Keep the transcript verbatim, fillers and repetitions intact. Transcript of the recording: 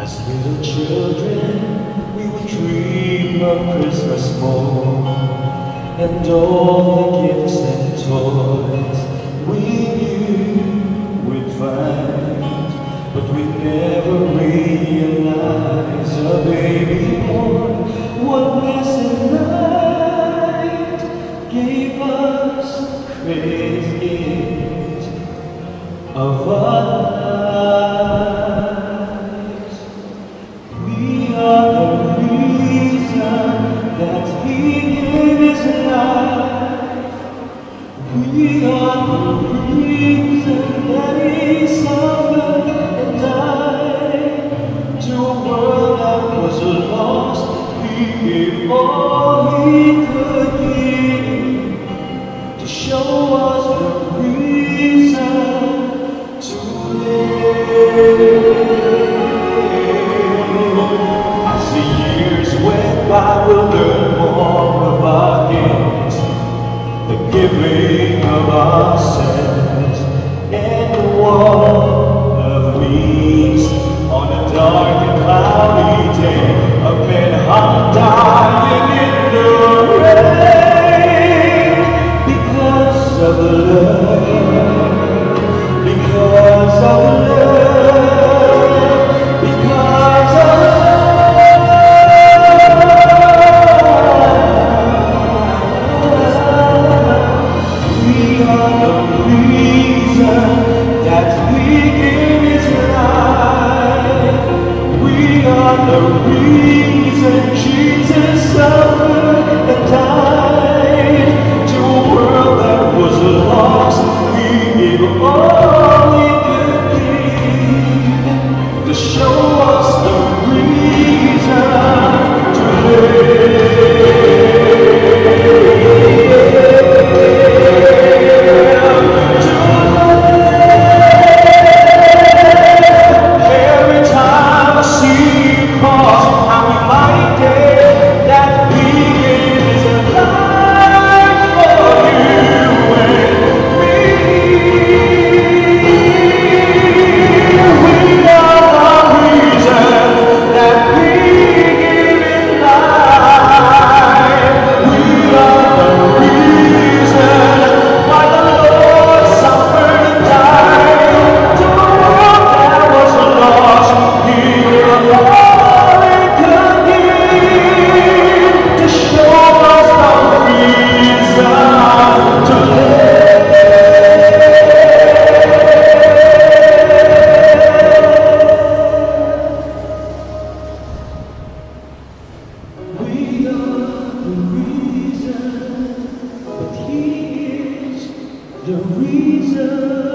As little children, we would dream of Christmas morn and all the gifts and toys we knew we'd find, but we never realized a baby born one blessed night gave us the greatest gift of our lives. We are the reason that He gave His life. We are the reason that He suffered and died. To a world that was lost, He gave all He could give to show us the reason to live. As the years went by, we'll learn more of our gifts, the giving of ourselves, and the one of peace. On a dark and cloudy day, a men hung dying in the rain because of love, because of love, because of love. We are the reason that He gave His life. We are the reason Jesus suffered and died. To a world that was lost, He gave all He could give to show us the reason to the reason